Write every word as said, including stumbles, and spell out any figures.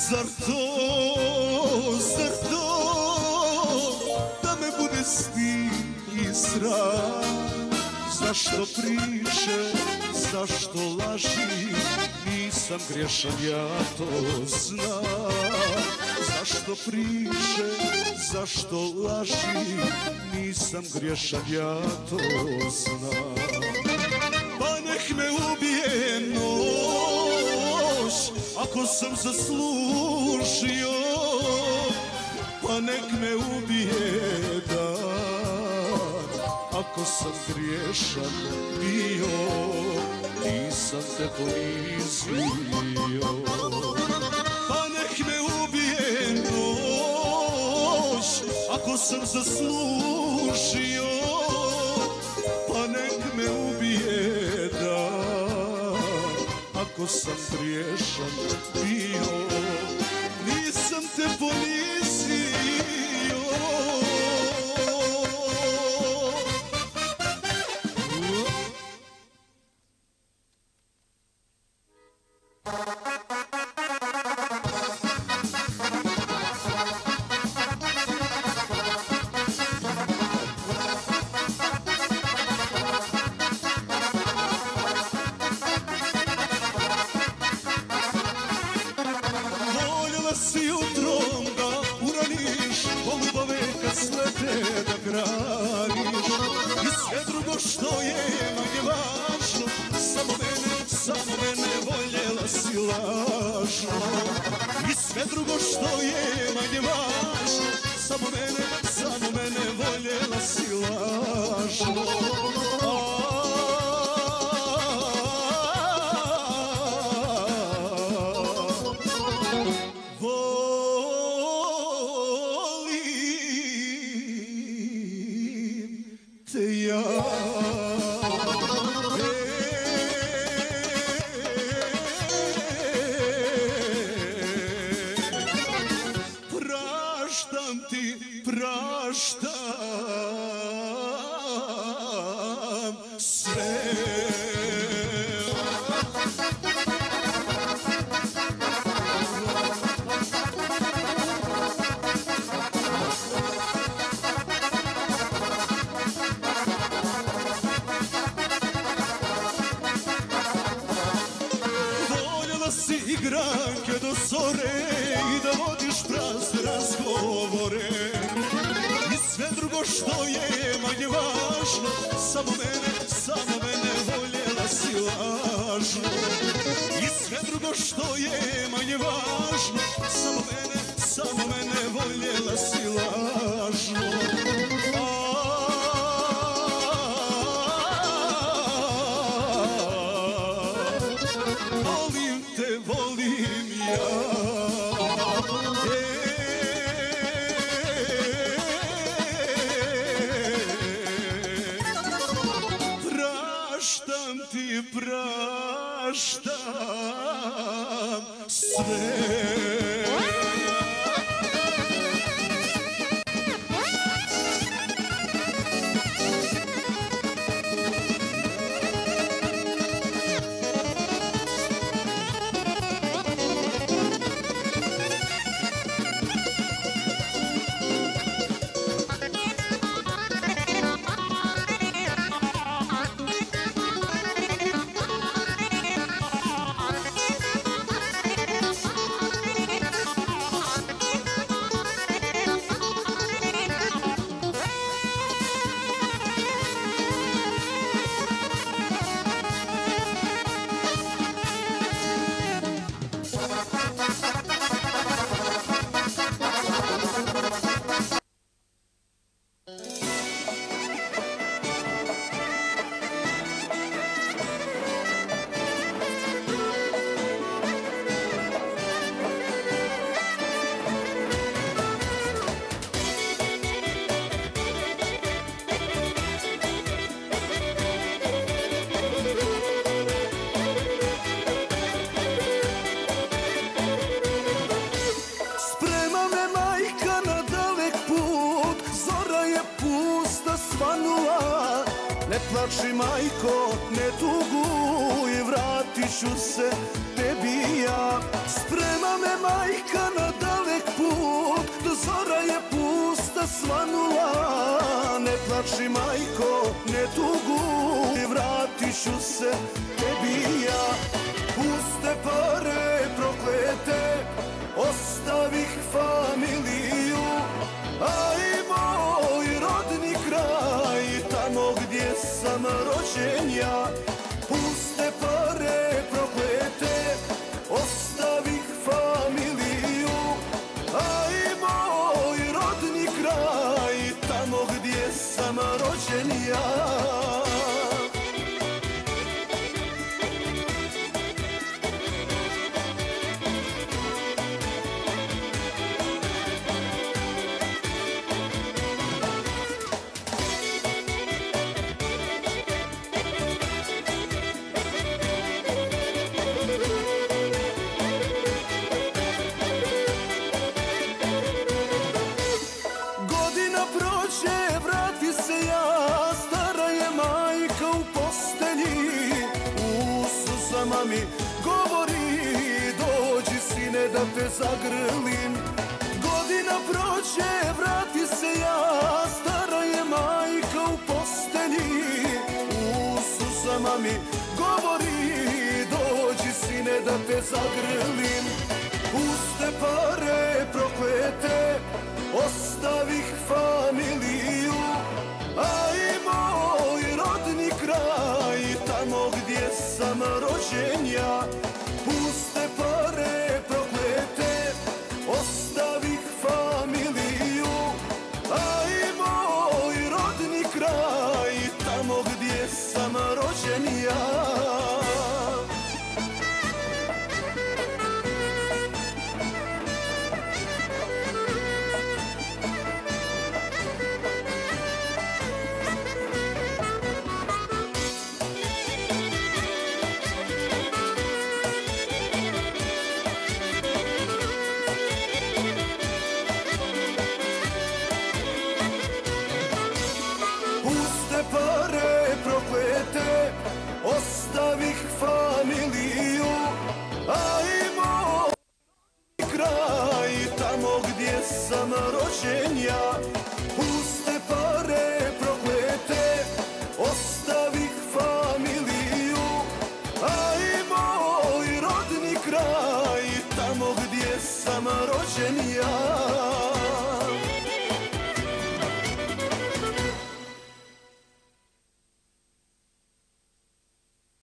Zar to, zar to, da me bude stid i sram? Zašto priče, zašto laži, nisam griješan, ja to znam. Zašto priče, zašto laži, nisam griješan, ja to znam. Pa nek me ubije noć, ako sam zaslužio, pa nek me ubije dan, ako sam griješan bio, nisam te ponizio. Pa nek me ubije noć, ako sam zaslužio, pa nek me ubije dan, ako sam griješan bio, nisam te ponizio. Si jutrom da uraniš golubove kad slete da graniš, i sve drugo što je manje važno, samo mene, samo mene voljela si lažno. I sve drugo što je manje važno, samo mene, samo mene voljela si lažno. Praštam ti, praštam sve. Voljela si igranke do zore i da vodiš prazne razgovore, i sve drugo što je manje važno, samo mene, samo mene voljela si lažno. I sve drugo što je manje važno, samo mene, samo mene voljela si lažno. Volim te, volim ja. Praštam ti, praštam sve. Ne plači majko, ne tuguj, vratit ću se tebi ja. Sprema me majko majka na dalek put, do zora je pusta svanula. Ne plači majko, ne tuguj, vratit ću se tebi ja. Puste pare proklete, ostavih familiju, a i moj rodni kraj, tamo gdje sam rođen ja. Puste pare proklete, ostavih familiju, a i moj rodni kraj, tamo gdje sam rođen ja. Mi govori, dođi sine da te zagrlim. Godina prođe, vrati se ja, stara je majka u postelji. U suzama mi govori, dođi sine da te zagrlim. Puste pare proklete, ostavih familiju, a i moj rodni kraj, tamo gdje sam rođen ja.